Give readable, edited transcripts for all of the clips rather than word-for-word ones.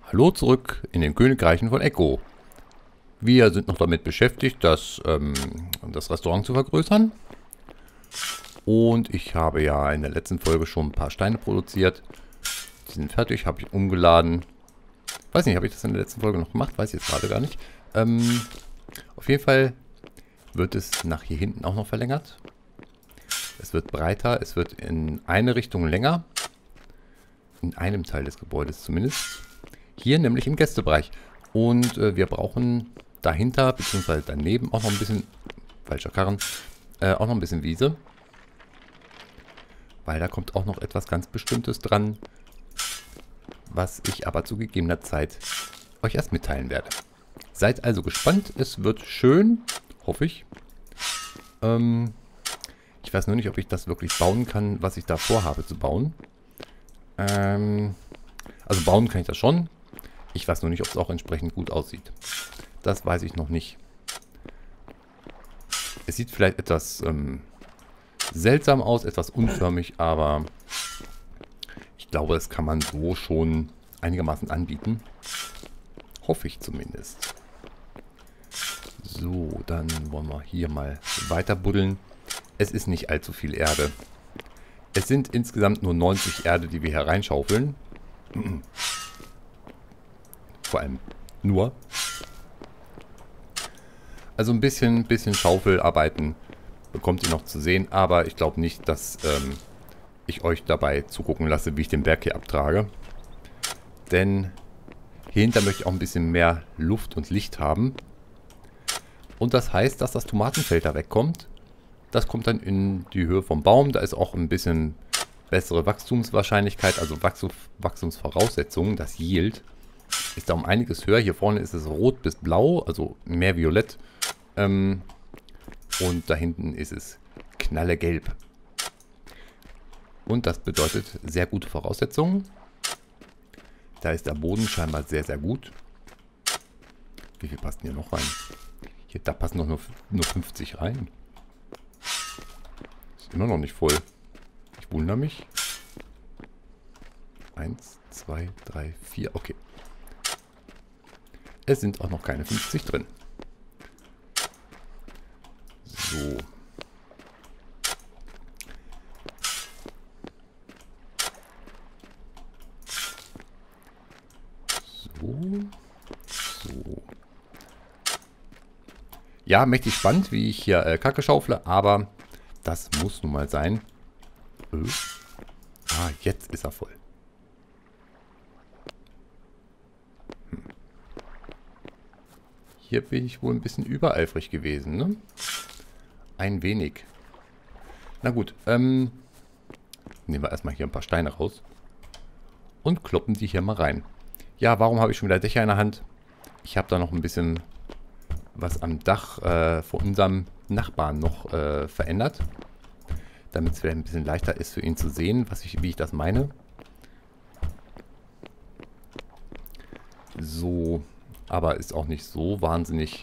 Hallo zurück in den Königreichen von Echo. Wir sind noch damit beschäftigt, das Restaurant zu vergrößern. Und ich habe ja in der letzten Folge schon ein paar Steine produziert. Die sind fertig, habe ich umgeladen. Weiß nicht, habe ich das in der letzten Folge noch gemacht? Weiß ich jetzt gerade gar nicht. Auf jeden Fall wird es nach hier hinten auch noch verlängert. Es wird breiter, es wird in eine Richtung länger. In einem Teil des Gebäudes zumindest. Hier nämlich im Gästebereich. Und wir brauchen dahinter, beziehungsweise daneben auch noch ein bisschen, falscher Karren, auch noch ein bisschen Wiese. Weil da kommt auch noch etwas ganz Bestimmtes dran, was ich aber zu gegebener Zeit euch erst mitteilen werde. Seid also gespannt, es wird schön, hoffe ich. Ich weiß nur nicht, ob ich das wirklich bauen kann, was ich da vorhabe zu bauen. Also bauen kann ich das schon. Ich weiß nur nicht, ob es auch entsprechend gut aussieht. Das weiß ich noch nicht. Es sieht vielleicht etwas seltsam aus, etwas unförmig, aber ich glaube, das kann man so schon einigermaßen anbieten. Hoffe ich zumindest. So, dann wollen wir hier mal weiter buddeln. Es ist nicht allzu viel Erde. Es sind insgesamt nur 90 Erde, die wir hier reinschaufeln. Vor allem nur. Also ein bisschen Schaufelarbeiten bekommt ihr noch zu sehen. Aber ich glaube nicht, dass ich euch dabei zugucken lasse, wie ich den Berg hier abtrage. Denn hier hinter möchte ich auch ein bisschen mehr Luft und Licht haben. Und das heißt, dass das Tomatenfeld da wegkommt. Das kommt dann in die Höhe vom Baum. Da ist auch ein bisschen bessere Wachstumswahrscheinlichkeit, also Wachstumsvoraussetzungen. Das Yield ist da um einiges höher. Hier vorne ist es rot bis blau, also mehr violett. Und da hinten ist es knallegelb. Und das bedeutet sehr gute Voraussetzungen. Da ist der Boden scheinbar sehr, sehr gut. Wie viel passt denn hier noch rein? Hier, da passen doch nur 50 rein. Ist immer noch nicht voll. Ich wundere mich. 1, 2, 3, 4. Okay. Es sind auch noch keine 50 drin. So. So. Ja, mächtig spannend, wie ich hier Kacke schaufle, aber das muss nun mal sein. Jetzt ist er voll. Hier bin ich wohl ein bisschen übereifrig gewesen, ne? Ein wenig. Na gut, nehmen wir erstmal hier ein paar Steine raus. Und kloppen die hier mal rein. Ja, warum habe ich schon wieder Dächer in der Hand? Ich habe da noch ein bisschen was am Dach von unserem Nachbarn noch verändert. Damit es vielleicht ein bisschen leichter ist für ihn zu sehen, wie ich das meine. So, aber ist auch nicht so wahnsinnig,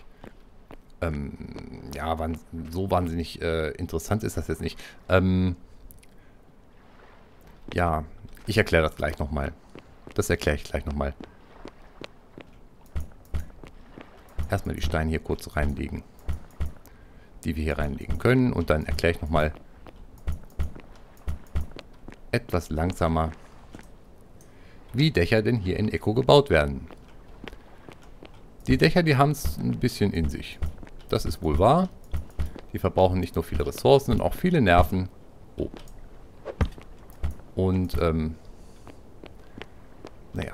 so wahnsinnig interessant ist das jetzt nicht. Ja, ich erkläre das gleich nochmal. Das erkläre ich gleich nochmal. Erstmal die Steine hier kurz reinlegen, die wir hier reinlegen können. Und dann erkläre ich nochmal etwas langsamer, wie Dächer denn hier in Echo gebaut werden. Die Dächer, die haben es ein bisschen in sich. Das ist wohl wahr. Die verbrauchen nicht nur viele Ressourcen, sondern auch viele Nerven. Oh. Und, naja.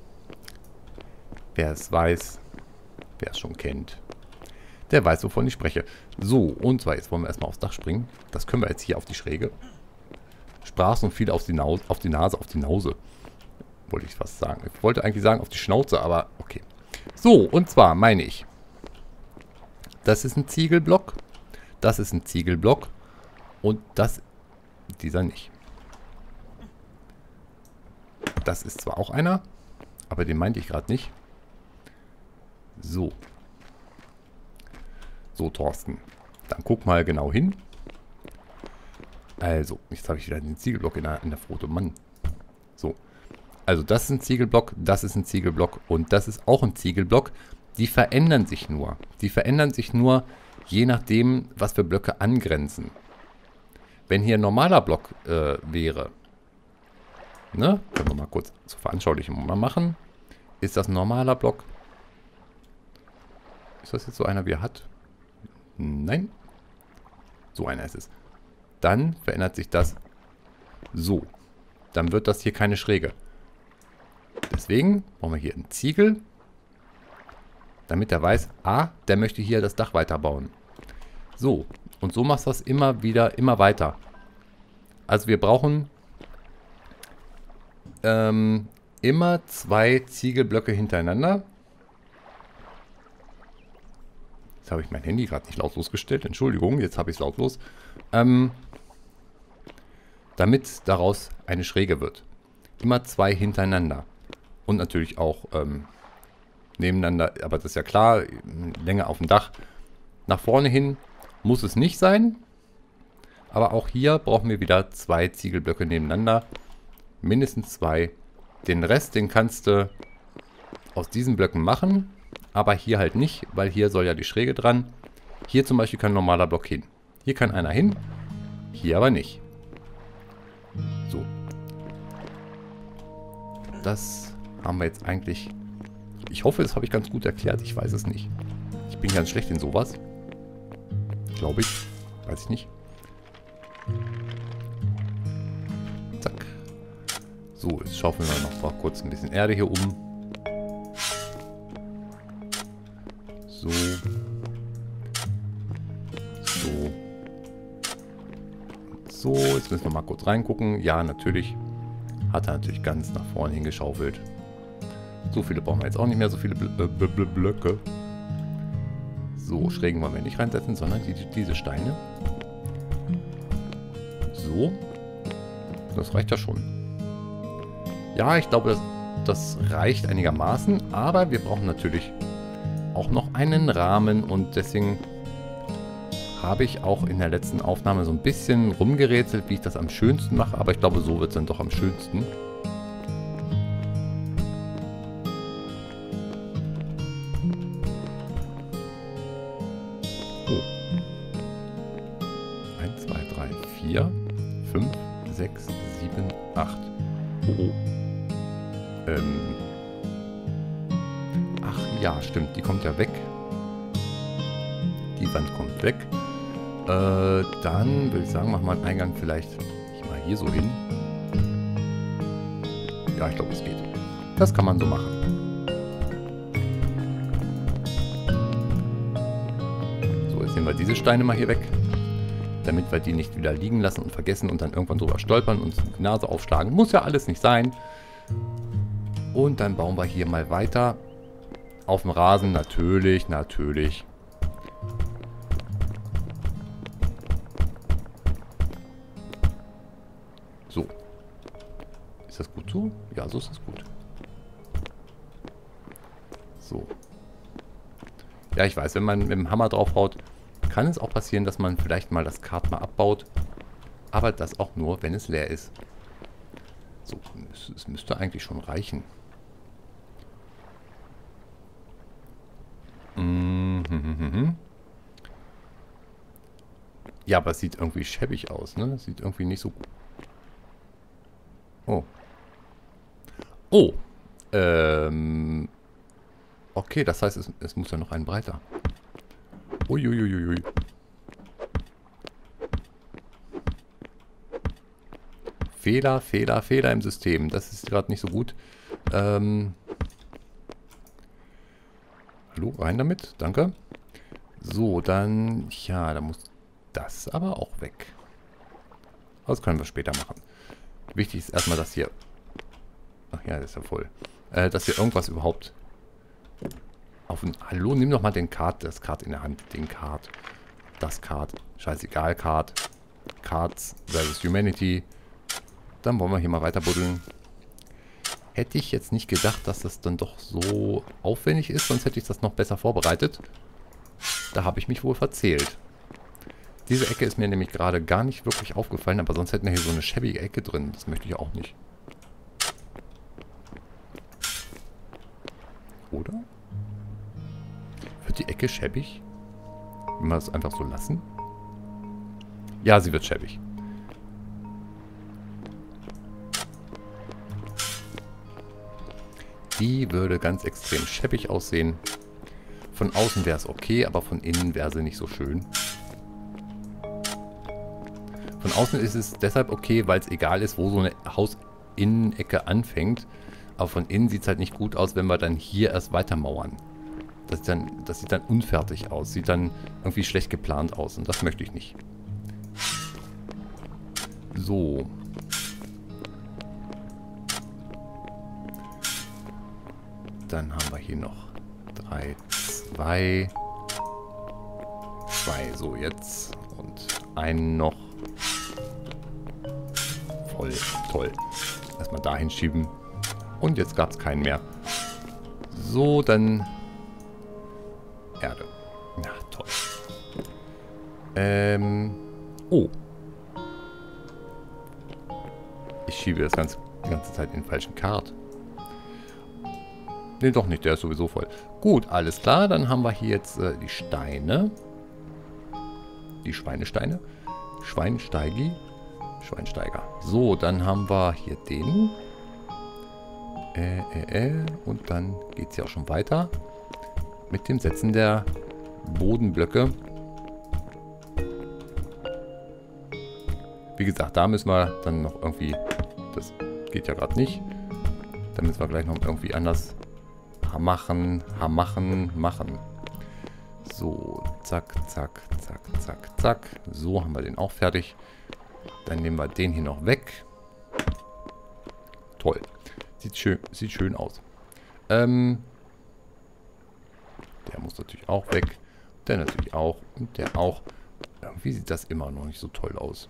Wer es weiß, wer es schon kennt, der weiß, wovon ich spreche. So, und zwar, jetzt wollen wir erstmal aufs Dach springen. Das können wir jetzt hier auf die Schräge. Sprach so viel auf die Nase, wollte ich fast sagen. Ich wollte eigentlich sagen auf die Schnauze, aber okay. So, und zwar meine ich, das ist ein Ziegelblock, das ist ein Ziegelblock und dieser nicht. Das ist zwar auch einer, aber den meinte ich gerade nicht. So. So, Thorsten. Dann guck mal genau hin. Also, jetzt habe ich wieder den Ziegelblock in der Foto. Mann. So. Also das ist ein Ziegelblock, das ist ein Ziegelblock und das ist auch ein Ziegelblock. Die verändern sich nur. Die verändern sich nur, je nachdem, was für Blöcke angrenzen. Wenn hier ein normaler Block wäre, ne, können wir mal kurz zur Veranschaulichung mal machen. Ist das ein normaler Block? Ist das jetzt so einer, wie er hat? Nein. So einer ist es. Dann verändert sich das so. Dann wird das hier keine Schräge. Deswegen brauchen wir hier einen Ziegel, damit er weiß, der möchte hier das Dach weiterbauen. So, und so machst du das immer wieder, immer weiter. Also wir brauchen immer 2 Ziegelblöcke hintereinander. Jetzt habe ich mein Handy gerade nicht lautlos gestellt. Entschuldigung, jetzt habe ich es lautlos. Damit daraus eine Schräge wird. Immer 2 hintereinander. Und natürlich auch nebeneinander, aber das ist ja klar, Länge auf dem Dach. Nach vorne hin muss es nicht sein. Aber auch hier brauchen wir wieder 2 Ziegelblöcke nebeneinander. Mindestens 2. Den Rest, den kannst du aus diesen Blöcken machen. Aber hier halt nicht, weil hier soll ja die Schräge dran. Hier zum Beispiel kann ein normaler Block hin. Hier kann einer hin, hier aber nicht. So. Das haben wir jetzt eigentlich... Ich hoffe, das habe ich ganz gut erklärt. Ich weiß es nicht. Ich bin ganz schlecht in sowas. Glaube ich. Weiß ich nicht. Zack. So, jetzt schaufeln wir noch mal kurz ein bisschen Erde hier um. So. So. So, jetzt müssen wir mal kurz reingucken. Ja, natürlich. Hat er natürlich ganz nach vorne hingeschaufelt. So viele brauchen wir jetzt auch nicht mehr, so viele Blöcke. So, Schrägen wollen wir nicht reinsetzen, sondern diese Steine. So. Das reicht ja schon. Ja, ich glaube, das reicht einigermaßen. Aber wir brauchen natürlich auch noch einen Rahmen. Und deswegen habe ich auch in der letzten Aufnahme so ein bisschen rumgerätselt, wie ich das am schönsten mache. Aber ich glaube, so wird es dann doch am schönsten. Oh. 1, 2, 3, 4, 5, 6, 7, 8. Oh. Ach ja, stimmt. Die kommt ja weg. Die Wand kommt weg. Dann würde ich sagen, machen wir einen Eingang vielleicht mal hier so hin. Ja, ich glaube, es geht. Das kann man so machen. So, jetzt nehmen wir diese Steine mal hier weg. Damit wir die nicht wieder liegen lassen und vergessen und dann irgendwann drüber stolpern und die Nase aufschlagen. Muss ja alles nicht sein. Und dann bauen wir hier mal weiter. Auf dem Rasen natürlich. So. Ist das gut so? Ja, so ist das gut. So. Ja, ich weiß, wenn man mit dem Hammer draufhaut, kann es auch passieren, dass man vielleicht mal das Kart mal abbaut. Aber das auch nur, wenn es leer ist. So, es müsste eigentlich schon reichen. Ja, aber es sieht irgendwie schäbig aus, ne? Es sieht irgendwie nicht so gut. Oh. Oh. Okay, das heißt, es muss ja noch ein breiter. Uiuiuiui. Fehler im System. Das ist gerade nicht so gut. Hallo, rein damit. Danke. So, dann... Ja, da muss das aber auch weg. Das können wir später machen. Wichtig ist erstmal, dass hier... Ach ja, das ist ja voll. Dass hier irgendwas überhaupt... Hallo, nimm doch mal das Kart in der Hand. Den Kart. Das Kart. Scheißegal, Kart. Cards versus Humanity. Dann wollen wir hier mal weiter buddeln. Hätte ich jetzt nicht gedacht, dass das dann doch so aufwendig ist, sonst hätte ich das noch besser vorbereitet. Da habe ich mich wohl verzählt. Diese Ecke ist mir nämlich gerade gar nicht wirklich aufgefallen, aber sonst hätten wir hier so eine schäbige Ecke drin. Das möchte ich auch nicht. Oder? Wird die Ecke schäbig? Wenn wir es einfach so lassen? Ja, sie wird schäbig. Die würde ganz extrem schäbig aussehen. Von außen wäre es okay, aber von innen wäre sie nicht so schön. Von außen ist es deshalb okay, weil es egal ist, wo so eine Hausinnenecke anfängt. Aber von innen sieht es halt nicht gut aus, wenn wir dann hier erst weitermauern. Das sieht dann unfertig aus. Sieht dann irgendwie schlecht geplant aus. Und das möchte ich nicht. So. Dann haben wir hier noch 3, 2. 2, so jetzt. Und einen noch. Voll, toll. Erstmal dahin schieben. Und jetzt gab es keinen mehr. So, dann Erde. Ja, toll. Oh. Ich schiebe das die ganze Zeit in den falschen Kart. Ne, doch nicht. Der ist sowieso voll. Gut, alles klar. Dann haben wir hier jetzt die Steine. Die Schweinesteine. Schweinsteiger. So, dann haben wir hier den. Und dann geht es ja auch schon weiter. Mit dem Setzen der Bodenblöcke. Wie gesagt, da müssen wir dann noch irgendwie... Das geht ja gerade nicht. Da müssen wir gleich noch irgendwie anders machen. So, zack, zack, zack, zack, zack. So haben wir den auch fertig. Dann nehmen wir den hier noch weg. Toll. Sieht schön aus. Der muss natürlich auch weg. Der natürlich auch. Und der auch. Irgendwie sieht das immer noch nicht so toll aus.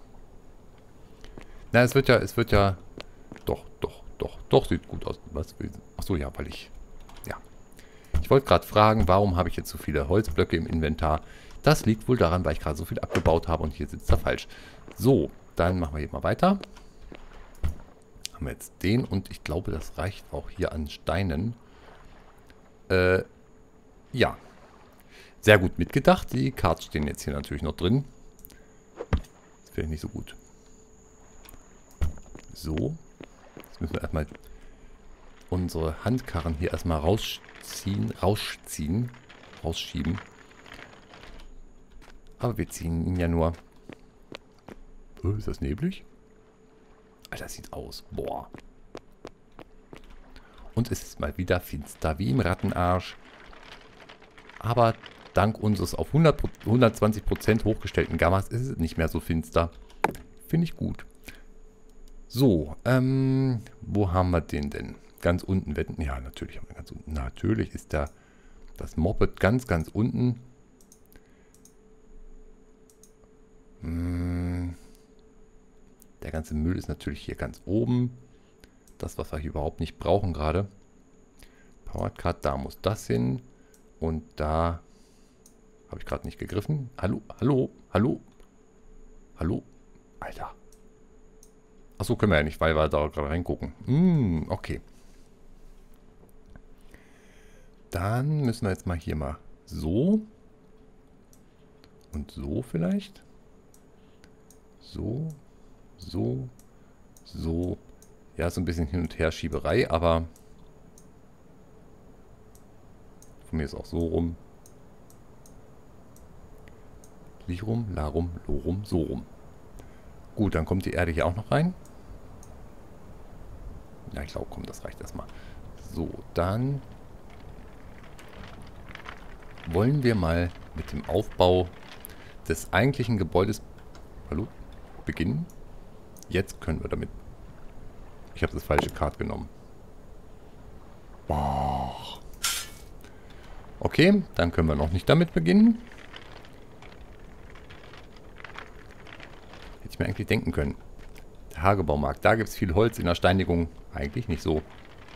Na, es wird ja... Doch, sieht gut aus. Achso, ja, weil ich... Ja. Ich wollte gerade fragen, warum habe ich jetzt so viele Holzblöcke im Inventar? Das liegt wohl daran, weil ich gerade so viel abgebaut habe und hier sitzt er falsch. So, dann machen wir hier mal weiter. Haben wir jetzt den und ich glaube, das reicht auch hier an Steinen. Ja. Sehr gut mitgedacht. Die Karten stehen jetzt hier natürlich noch drin. Das wäre nicht so gut. So. Jetzt müssen wir erstmal unsere Handkarren hier erstmal rausschieben. Aber wir ziehen ihn ja nur. Oh, ist das neblig? Alter, das sieht aus. Boah. Und es ist mal wieder finster wie im Rattenarsch. Aber dank unseres auf 120% hochgestellten Gammas ist es nicht mehr so finster. Finde ich gut. So, wo haben wir den denn? Ganz unten. Ja, natürlich haben wir ganz unten. Natürlich ist das Moped ganz unten. Der ganze Müll ist natürlich hier ganz oben. Das, was wir hier überhaupt nicht brauchen gerade. Powered Card, da muss das hin. Und da habe ich gerade nicht gegriffen. Hallo? Alter. Achso, können wir ja nicht, weil wir da gerade reingucken. Okay. Dann müssen wir jetzt mal hier mal so. Und so vielleicht. So. Ja, so ein bisschen Hin- und Her-Schieberei, aber von mir ist auch so rum. Lirum, Larum, Lorum, so rum. Gut, dann kommt die Erde hier auch noch rein. Ja, ich glaube, komm, das reicht erstmal. So, dann wollen wir mal mit dem Aufbau des eigentlichen Gebäudes beginnen. Jetzt können wir damit... Ich habe das falsche Kart genommen. Boah. Okay, dann können wir noch nicht damit beginnen. Hätte ich mir eigentlich denken können. Der Hagebaumarkt, da gibt es viel Holz in der Steinigung. Eigentlich nicht so.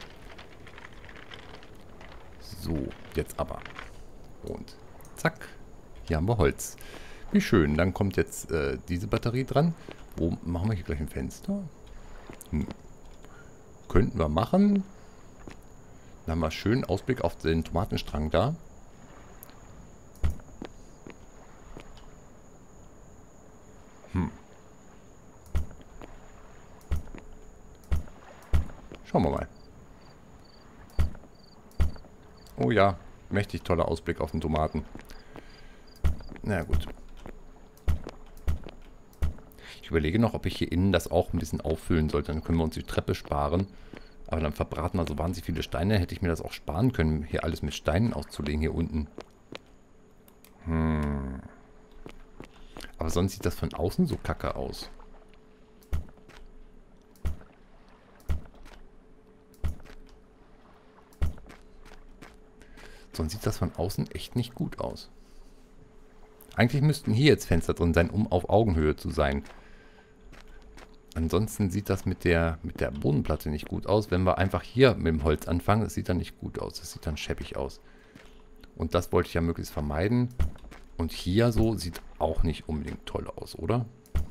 So, jetzt aber. Und zack, hier haben wir Holz. Wie schön, dann kommt jetzt diese Batterie dran. Wo machen wir hier gleich ein Fenster? Könnten wir machen. Dann haben wir schönen Ausblick auf den Tomatenstrang da. Schauen wir mal. Oh ja, mächtig toller Ausblick auf den Tomaten. Na gut. Ich überlege noch, ob ich hier innen das auch ein bisschen auffüllen sollte. Dann können wir uns die Treppe sparen. Aber dann verbraten wir so wahnsinnig viele Steine. Hätte ich mir das auch sparen können, hier alles mit Steinen auszulegen hier unten. Aber sonst sieht das von außen so kacke aus. Sonst sieht das von außen echt nicht gut aus. Eigentlich müssten hier jetzt Fenster drin sein, um auf Augenhöhe zu sein. Ansonsten sieht das mit der Bodenplatte nicht gut aus. Wenn wir einfach hier mit dem Holz anfangen, das sieht dann nicht gut aus. Das sieht dann scheppig aus. Und das wollte ich ja möglichst vermeiden. Und hier so sieht auch nicht unbedingt toll aus, oder?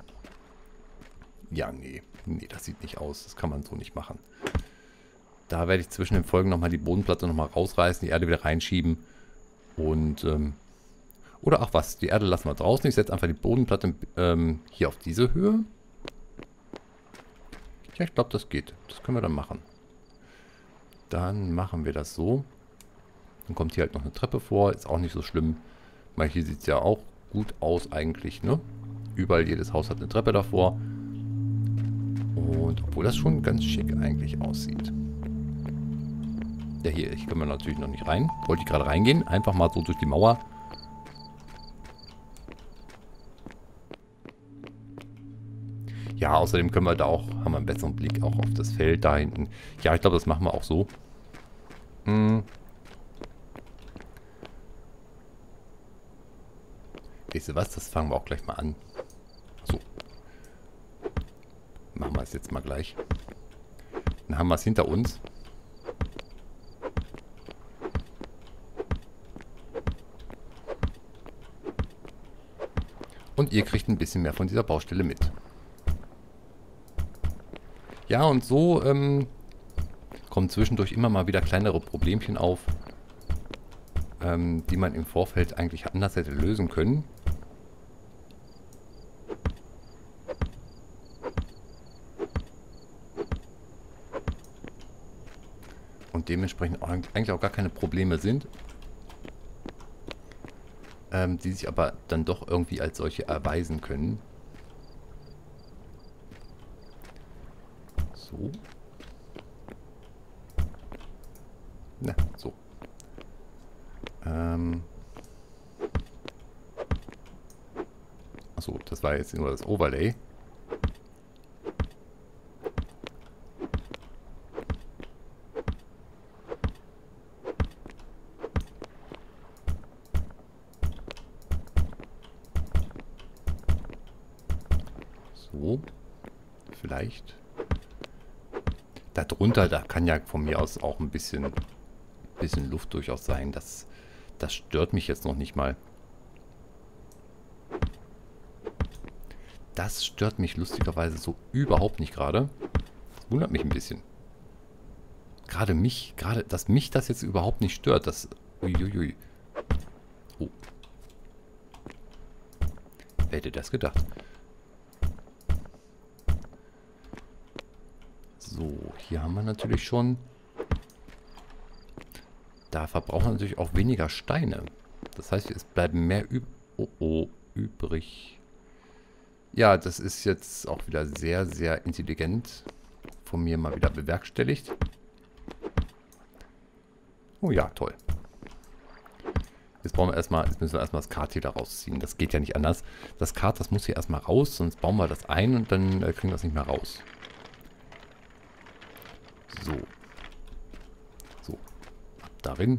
Ja, nee. Nee, das sieht nicht aus. Das kann man so nicht machen. Da werde ich zwischen den Folgen nochmal die Bodenplatte nochmal rausreißen, die Erde wieder reinschieben. Und, oder ach was, die Erde lassen wir draußen. Ich setze einfach die Bodenplatte hier auf diese Höhe. Ja, ich glaube, das geht. Das können wir dann machen. Dann machen wir das so. Dann kommt hier halt noch eine Treppe vor. Ist auch nicht so schlimm. Weil hier sieht es ja auch gut aus eigentlich, ne? Überall, jedes Haus hat eine Treppe davor. Und obwohl das schon ganz schick eigentlich aussieht. Ja, hier können wir natürlich noch nicht rein. Wollte ich gerade reingehen. Einfach mal so durch die Mauer. Ja, außerdem können wir da auch, haben wir einen besseren Blick auch auf das Feld da hinten. Ja, ich glaube, das machen wir auch so. Weißt du was? Das fangen wir auch gleich mal an. So. Machen wir es jetzt mal gleich. Dann haben wir es hinter uns. Und ihr kriegt ein bisschen mehr von dieser Baustelle mit. Ja, und so kommen zwischendurch immer mal wieder kleinere Problemchen auf, die man im Vorfeld eigentlich anders hätte lösen können. Und dementsprechend eigentlich auch gar keine Probleme sind, die sich aber dann doch irgendwie als solche erweisen können. So. Na, so. Achso, das war jetzt nur das Overlay. So. Vielleicht. Darunter, da kann ja von mir aus auch ein bisschen Luft durchaus sein. Das stört mich jetzt noch nicht mal. Das stört mich lustigerweise so überhaupt nicht gerade. Das wundert mich ein bisschen. Dass mich das jetzt überhaupt nicht stört. Das. Uiuiui. Oh. Wer hätte das gedacht? So, hier haben wir natürlich schon. Da verbrauchen wir natürlich auch weniger Steine. Das heißt, es bleiben mehr übrig. Ja, das ist jetzt auch wieder sehr, sehr intelligent von mir mal wieder bewerkstelligt. Oh ja, toll. Jetzt müssen wir erstmal das Kart hier da rausziehen. Das geht ja nicht anders. Das Kart, das muss hier erstmal raus, sonst bauen wir das ein und dann kriegen wir das nicht mehr raus. So. So. Ab darin.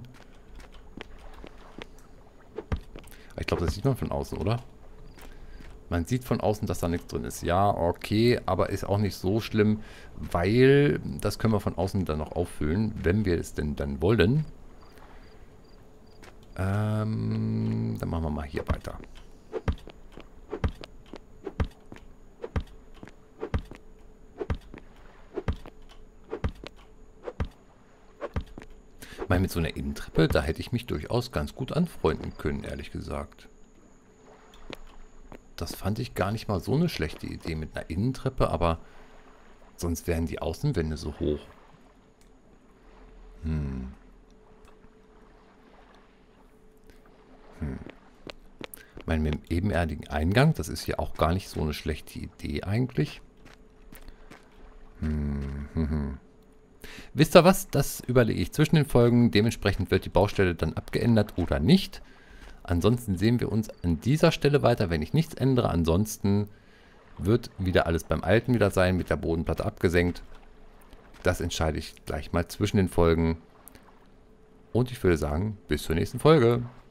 Ich glaube, das sieht man von außen, oder? Man sieht von außen, dass da nichts drin ist. Ja, okay, aber ist auch nicht so schlimm, weil das können wir von außen dann noch auffüllen, wenn wir es denn dann wollen. Dann machen wir mal hier weiter. meine, mit so einer Innentreppe, da hätte ich mich durchaus ganz gut anfreunden können, ehrlich gesagt. Das fand ich gar nicht mal so eine schlechte Idee mit einer Innentreppe, aber sonst wären die Außenwände so hoch. Ich meine, mit dem ebenerdigen Eingang, das ist ja auch gar nicht so eine schlechte Idee eigentlich. Wisst ihr was? Das überlege ich zwischen den Folgen. Dementsprechend wird die Baustelle dann abgeändert oder nicht. Ansonsten sehen wir uns an dieser Stelle weiter, wenn ich nichts ändere. Ansonsten wird wieder alles beim Alten wieder sein, mit der Bodenplatte abgesenkt. Das entscheide ich gleich mal zwischen den Folgen. Und ich würde sagen, bis zur nächsten Folge.